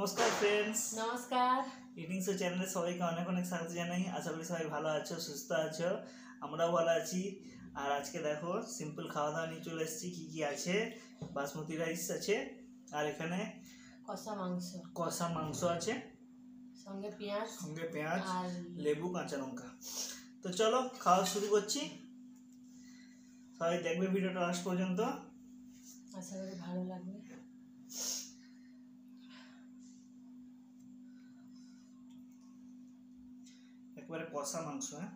নমস্কার ফ্রেন্ডস, নমস্কার। Eating show চ্যানেলে সবাইকে অনেক অনেক স্বাগত জানাই। আশা করি সবাই ভালো আছো, সুস্থ আছো, আমরাও ভালো আছি। আর আজকে দেখো সিম্পল খাওয়া দাওয়া নিয়ে চলে এসেছি। কি কি আছে? বাসমতি রাইস আছে, আর এখানে কষা মাংস আছে, সঙ্গে পেঁয়াজ আর লেবু কাঁচা লঙ্কা। তো চলো খাওয়া শুরু করছি। সবাই দেখবে ভিডিওটা লাস্ট পর্যন্ত, আশা করি ভালো লাগবে। একবারে কষা মাংস। হ্যাঁ,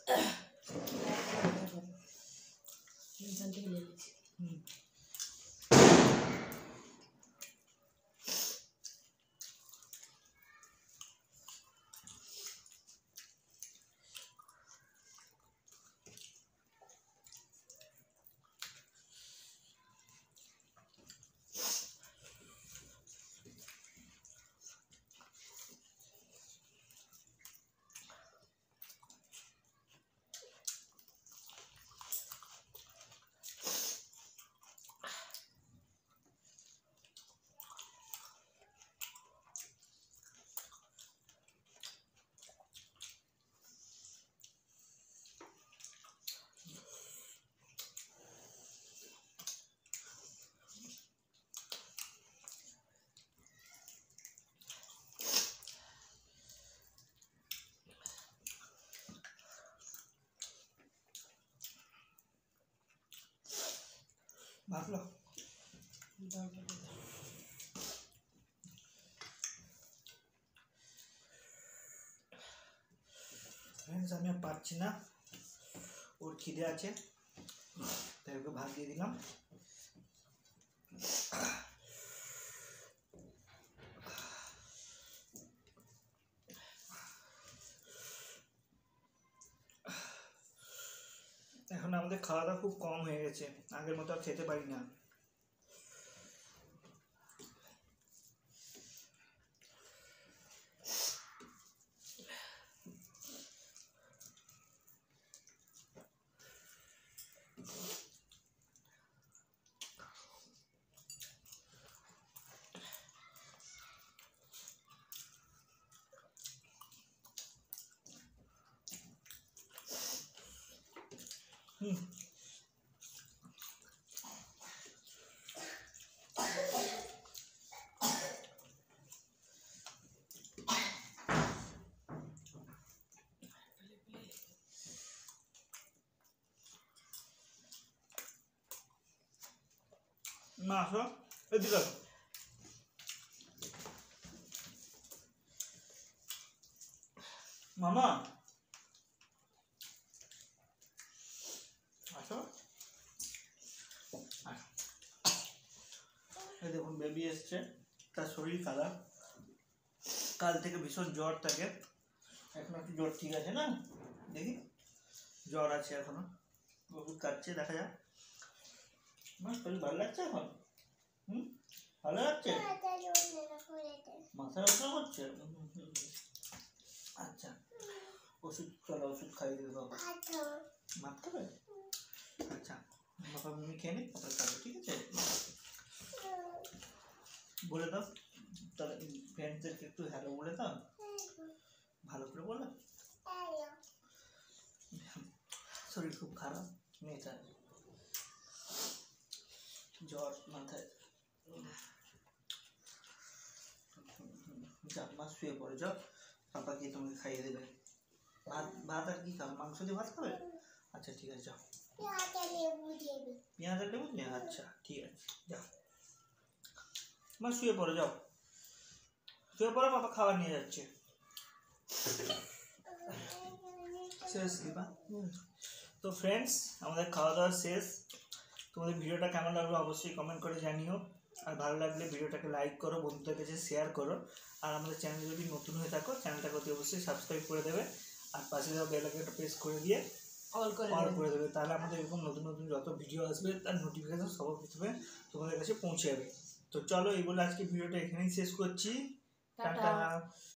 এখান থেকে নিয়ে নিচ্ছি। ভাবলো ফ্রেন্ডস, আমি আর পারছি না, ওর খিদে আছে তাই ওকে ভাত দিয়ে দিলাম। এখন আমাদের খাওয়া দাওয়া খুব কম হয়ে গেছে, আগের মতো আর খেতে পারি না। মা আসো, এদিকে আসো। মামা আসো, এই দেখুন বেবি এসছে, তার শরীর খারাপ, কাল থেকে ভীষণ জ্বর থাকে, এখন একটু জ্বর ঠিক আছে না, দেখি জ্বর আছে এখনো, ওষুধ খাচ্ছে, দেখা যাক। আমার শরীর ভালো লাগছে এখন? ভালো লাগছে? মাথা ব্যথা করছে? আচ্ছা, ওষুধ চলো, ওষুধ খাইয়ে দেবো। ভাত খাবে? আচ্ছা, বাবা মিমি খেয়ে নিক, তারপরে খাবে, ঠিক আছে? বলে দাও তাহলে ফ্রেন্ডদেরকে একটু হ্যালো বলে দাও, ভালো করে বলো। শরীর খুব খারাপ মেয়েটার, জ্বর মাথায়। যাও মা, শুয়ে পড়ে যাও, পাপা গিয়ে তোমাকে খাইয়ে দেবে। ভাত ভাত আর কি খাবে? মাংস দিয়ে ভাত খাবে? আচ্ছা ঠিক আছে, যাও। পেঁয়াজ আর লেবু দিয়ে? আচ্ছা ঠিক আছে, যাও মা, শুয়ে পড়ে যাও, শুয়ে পড়ে, পাপা খাবার নিয়ে যাচ্ছে। শেষ দিবা? তো ফ্রেন্ডস, আমাদের খাওয়া দাওয়া শেষ। তোমাদের ভিডিওটা কেমন লাগলো অবশ্যই কমেন্ট করে জানিও, আর ভালো লাগলে ভিডিওটাকে লাইক করো, বন্ধুদের কাছে শেয়ার করো, আর আমাদের চ্যানেল যদি নতুন হয়ে থাকো চ্যানেলটাকে অতি অবশ্যই সাবস্ক্রাইব করে দেবে, আর পাশে দেওয়া বেল আইকনটা প্রেস করে দিয়ে অল করে দেবে, তাহলে আমাদের এরকম নতুন নতুন যত ভিডিও আসবে তার নোটিফিকেশন সবার প্রথমে তোমাদের কাছে পৌঁছে যাবে। তো চলো, এই বলে আজকে ভিডিওটা এখানেই শেষ করছি। টাটা।